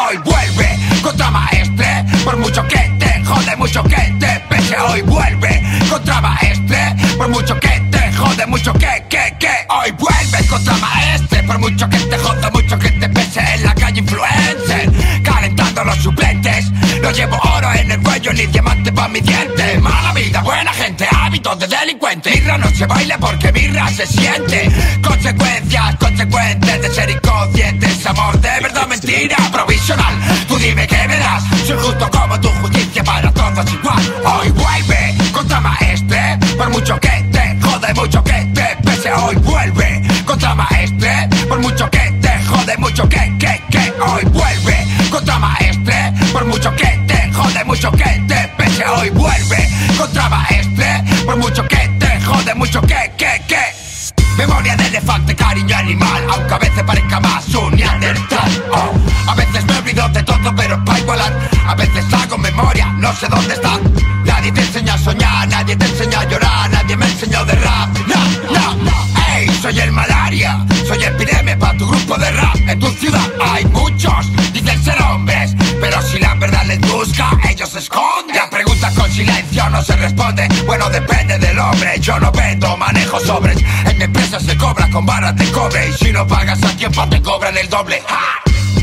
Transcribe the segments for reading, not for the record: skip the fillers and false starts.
Hoy vuelve contra maestre, por mucho que te jode, mucho que te pese. Hoy vuelve contra maestre, por mucho que te jode, mucho que. Hoy vuelve contra maestre, por mucho que te jode, mucho que te pese. En la calle influencer, calentando los suplentes. No llevo oro en el cuello ni diamante pa' mi diente. Mala vida, buena gente, hábitos de delincuente. Birra no se baila porque birra se siente. Consecuencias consecuentes de ser inconscientes. Amor de verdad, mentira, provisional. Tú dime qué me das, soy justo como tu justicia para todos igual. Hoy vuelve contra maestre, por mucho que te jode, mucho que te pese. Hoy vuelve contra maestre, por mucho que te jode, mucho que. Hoy vuelve contra maestre, por mucho que te jode, mucho que te pese. Hoy vuelve contra maestre, por mucho que te jode, mucho que. Memoria de elefante, cariño animal, aunque a veces parezca más un neandertal. A veces me olvido de todo, pero pa' igualar. A veces hago memoria, no sé dónde está. Nadie te enseña a soñar, nadie te enseña a llorar, nadie me enseñó de rap. No, ey, soy el malaria, soy epidemia para tu grupo de rap. En tu ciudad hay muchos, dicen ser hombres, pero si la verdad les busca, ellos se esconden. La pregunta con silencio no se responde, bueno, depende del hombre. Yo no vendo, manejo sobres. En mi empresa se cobra con barras de cobre, y si no pagas a tiempo te cobran el doble. ¡Ja!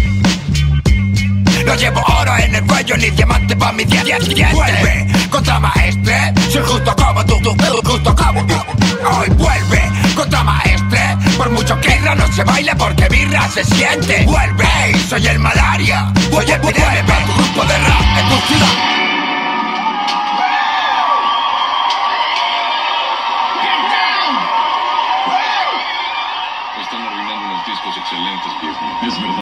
No llevo oro en el cuello ni diamante pa' mi diente. Vuelve contra maestre, soy justo como tú, justo como tú. Hoy vuelve contra maestre, por mucho que birra no se baile porque birra se siente. Vuelve, hey, soy el malaria, soy epidemia para tu grupo de rap en tu ciudad. Están arruinando unos discos excelentes, viejo. Es verdad.